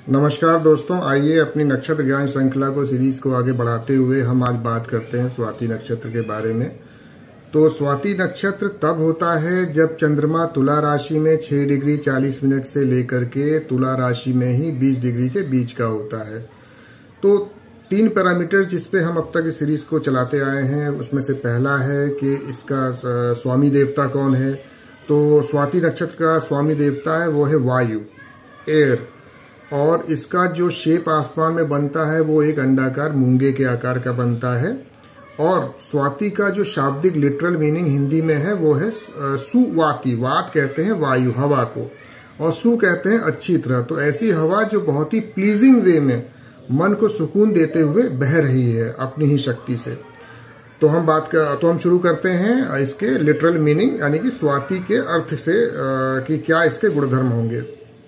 नमस्कार दोस्तों, आइए अपनी नक्षत्र ज्ञान श्रृंखला को सीरीज को आगे बढ़ाते हुए हम आज बात करते हैं स्वाति नक्षत्र के बारे में। तो स्वाति नक्षत्र तब होता है जब चंद्रमा तुला राशि में 6 डिग्री 40 मिनट से लेकर के तुला राशि में ही 20 डिग्री के बीच का होता है। तो 3 पैरामीटर जिसपे हम अब तक इस सीरीज को चलाते आए हैं, उसमें से पहला है कि इसका स्वामी देवता कौन है। तो स्वाति नक्षत्र का स्वामी देवता है वो है वायु, एयर, और इसका जो शेप आसमान में बनता है वो एक अंडाकार मूंगे के आकार का बनता है। और स्वाति का जो शाब्दिक लिटरल मीनिंग हिंदी में है वो है सुवाति। वात कहते हैं वायु, हवा को, और सु कहते हैं अच्छी तरह। तो ऐसी हवा जो बहुत ही प्लीजिंग वे में मन को सुकून देते हुए बह रही है अपनी ही शक्ति से। तो हम शुरू करते हैं इसके लिटरल मीनिंग यानी कि स्वाति के अर्थ से कि क्या इसके गुणधर्म होंगे।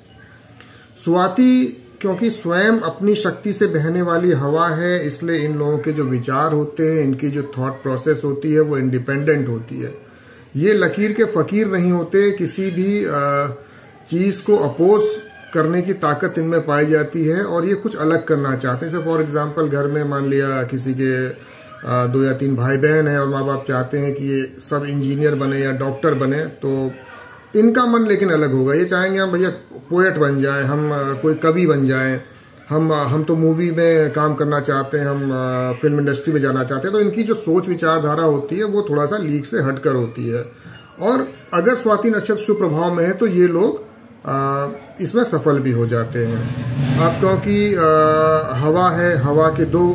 स्वाति क्योंकि स्वयं अपनी शक्ति से बहने वाली हवा है, इसलिए इन लोगों के जो विचार होते हैं, इनकी जो थॉट प्रोसेस होती है वो इंडिपेंडेंट होती है। ये लकीर के फकीर नहीं होते, किसी भी चीज को अपोज करने की ताकत इनमें पाई जाती है और ये कुछ अलग करना चाहते हैं। जैसे फॉर एग्जांपल घर में मान लिया किसी के 2 या 3 भाई बहन है और माँ बाप चाहते हैं कि ये सब इंजीनियर बने या डॉक्टर बने, तो इनका मन लेकिन अलग होगा। ये चाहेंगे हम भैया पोएट बन जाएं, हम कोई कवि बन जाएं, हम तो मूवी में काम करना चाहते हैं, हम फिल्म इंडस्ट्री में जाना चाहते हैं। तो इनकी जो सोच विचारधारा होती है वो थोड़ा सा लीक से हटकर होती है। और अगर स्वाति नक्षत्र शुभ प्रभाव में है तो ये लोग इसमें सफल भी हो जाते हैं। अब क्योंकि हवा है, हवा के 2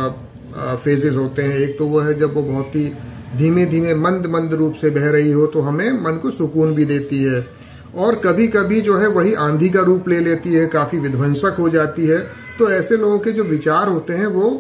फेजेस होते हैं। एक तो वो है जब वो बहुत ही धीमे धीमे मंद रूप से बह रही हो तो हमें मन को सुकून भी देती है, और कभी कभी जो है वही आंधी का रूप ले लेती है, काफी विध्वंसक हो जाती है। तो ऐसे लोगों के जो विचार होते हैं वो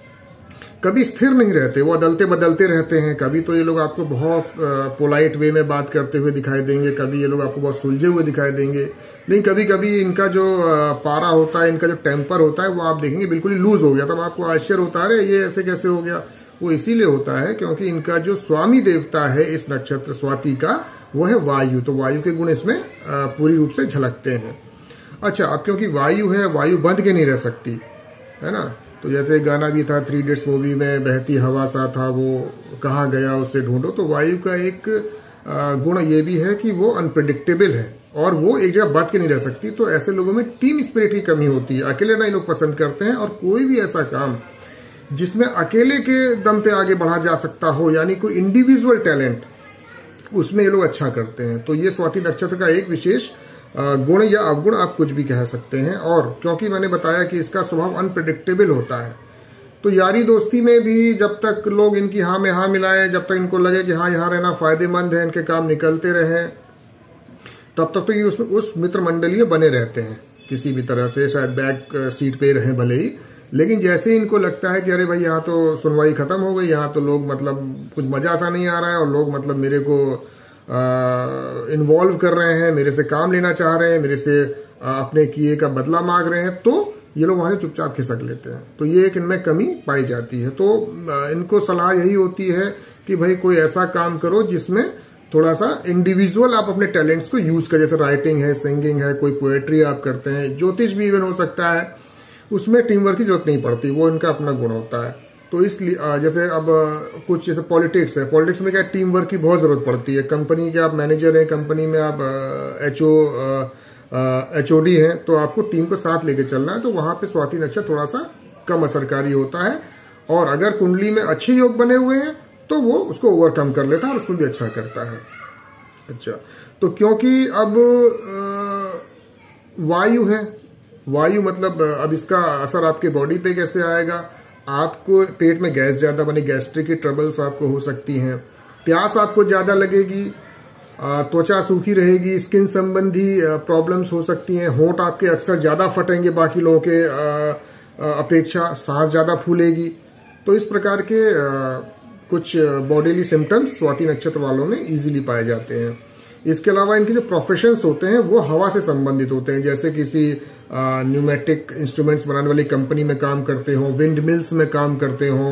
कभी स्थिर नहीं रहते, वो अदलते बदलते रहते हैं। कभी तो ये लोग आपको बहुत पोलाइट वे में बात करते हुए दिखाई देंगे, कभी ये लोग आपको बहुत सुलझे हुए दिखाई देंगे, लेकिन कभी कभी इनका जो पारा होता है, इनका जो टेम्पर होता है वो आप देखेंगे बिल्कुल ही लूज हो गया। तब आपको आश्चर्य होता है ये ऐसे कैसे हो गया। वो इसीलिए होता है क्योंकि इनका जो स्वामी देवता है इस नक्षत्र स्वाति का वो है वायु। तो वायु के गुण इसमें पूरी रूप से झलकते हैं। अच्छा, अब क्योंकि वायु है, वायु बंध के नहीं रह सकती, है ना। तो जैसे गाना भी था 3 इडियट्स मूवी में, बहती हवा सा था वो कहाँ गया उसे ढूंढो। तो वायु का एक गुण ये भी है कि वो अनप्रेडिक्टेबल है और वो एक जगह बंध के नहीं रह सकती। तो ऐसे लोगों में टीम स्पिरिट की कमी होती है, अकेले ना ये लोग पसंद करते हैं। और कोई भी ऐसा काम जिसमें अकेले के दम पे आगे बढ़ा जा सकता हो, यानी कोई इंडिविजुअल टैलेंट, उसमें ये लोग अच्छा करते हैं। तो ये स्वाति नक्षत्र का एक विशेष गुण या अवगुण आप कुछ भी कह सकते हैं। और क्योंकि मैंने बताया कि इसका स्वभाव अनप्रेडिक्टेबल होता है, तो यारी दोस्ती में भी जब तक लोग इनकी हाँ में हाँ मिलाएं, जब तक इनको लगे कि हाँ यहाँ रहना फायदेमंद है, इनके काम निकलते रहे, तब तक तो ये उस मित्र मंडली में बने रहते हैं किसी भी तरह से, शायद बैक सीट पे रहे भले ही। लेकिन जैसे ही इनको लगता है कि अरे भाई यहाँ तो सुनवाई खत्म हो गई, यहाँ तो लोग मतलब कुछ मजा सा नहीं आ रहा है और लोग मतलब मेरे को इन्वॉल्व कर रहे हैं, मेरे से काम लेना चाह रहे हैं, मेरे से अपने किए का बदला मांग रहे हैं, तो ये लोग वहां से चुपचाप खिसक लेते हैं। तो ये एक इनमें कमी पाई जाती है। तो इनको सलाह यही होती है कि भाई कोई ऐसा काम करो जिसमें थोड़ा सा इंडिविजुअल आप अपने टैलेंट्स को यूज करें। जैसे राइटिंग है, सिंगिंग है, कोई पोएट्री आप करते हैं, ज्योतिष भी इवन हो सकता है, उसमें टीम वर्क की जरूरत नहीं पड़ती, वो इनका अपना गुण होता है। तो इसलिए जैसे अब कुछ जैसे पॉलिटिक्स है, पॉलिटिक्स में क्या टीम वर्क की बहुत जरूरत पड़ती है। कंपनी के आप मैनेजर हैं, कंपनी में आप एचओडी हैं, तो आपको टीम को साथ लेके चलना है। तो वहां पे स्वाति नक्षत्र थोड़ा सा कम असरकारी होता है, और अगर कुंडली में अच्छे योग बने हुए हैं तो वो उसको ओवरकम कर लेता है और उसको भी अच्छा करता है। अच्छा, तो क्योंकि अब वायु है, वायु मतलब अब इसका असर आपके बॉडी पे कैसे आएगा। आपको पेट में गैस ज्यादा बनी, गैस्ट्रिक की ट्रबल्स आपको हो सकती हैं, प्यास आपको ज्यादा लगेगी, त्वचा सूखी रहेगी, स्किन संबंधी प्रॉब्लम्स हो सकती हैं, होंठ आपके अक्सर ज्यादा फटेंगे बाकी लोगों के अपेक्षा, सांस ज्यादा फूलेगी। तो इस प्रकार के कुछ बॉडीली सिम्टम्स स्वाति नक्षत्र वालों में इजीली पाए जाते हैं। इसके अलावा इनके जो प्रोफेशंस होते हैं वो हवा से संबंधित होते हैं। जैसे किसी न्यूमेटिक इंस्ट्रूमेंट्स बनाने वाली कंपनी में काम करते हो, विंड मिल्स में काम करते हो,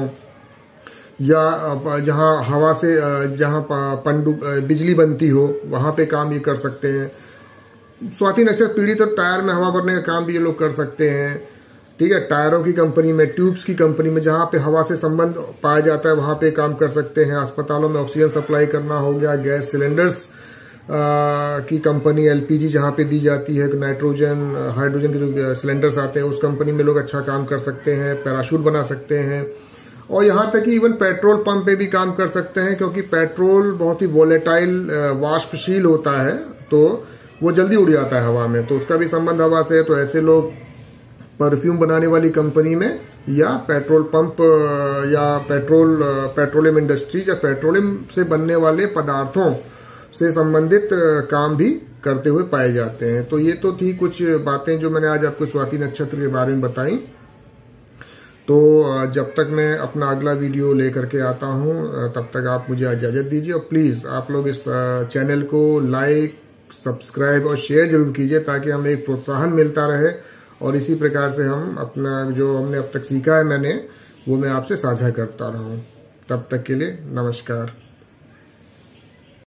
या जहां हवा से जहां बिजली बनती हो वहां पे काम ये कर सकते हैं। स्वाति नक्षत्र पीड़ित और टायर में हवा भरने का काम भी ये लोग कर सकते हैं। ठीक है, टायरों की कंपनी में, ट्यूब्स की कंपनी में, जहां पे हवा से संबंध पाया जाता है वहां पे काम कर सकते हैं। अस्पतालों में ऑक्सीजन सप्लाई करना हो गया, गैस सिलेंडर्स की कंपनी, एलपीजी जहां पे दी जाती है, नाइट्रोजन हाइड्रोजन के जो सिलेंडर्स आते हैं उस कंपनी में लोग अच्छा काम कर सकते हैं, पैराशूट बना सकते हैं। और यहां तक कि इवन पेट्रोल पंप पे भी काम कर सकते हैं, क्योंकि पेट्रोल बहुत ही वोलेटाइल वाष्पशील होता है, तो वो जल्दी उड़ जाता है हवा में, तो उसका भी संबंध हवा से है। तो ऐसे लोग परफ्यूम बनाने वाली कंपनी में या पेट्रोल पंप या पेट्रोलियम इंडस्ट्रीज या पेट्रोलियम से बनने वाले पदार्थों से संबंधित काम भी करते हुए पाए जाते हैं। तो ये तो थी कुछ बातें जो मैंने आज आपको स्वाति नक्षत्र के बारे में बताई। तो जब तक मैं अपना अगला वीडियो लेकर के आता हूं, तब तक आप मुझे इजाजत दीजिए। और प्लीज आप लोग इस चैनल को लाइक, सब्सक्राइब और शेयर जरूर कीजिए, ताकि हमें एक प्रोत्साहन मिलता रहे और इसी प्रकार से हम अपना जो हमने अब तक सीखा है वो मैं आपसे साझा करता रहूं। तब तक के लिए नमस्कार।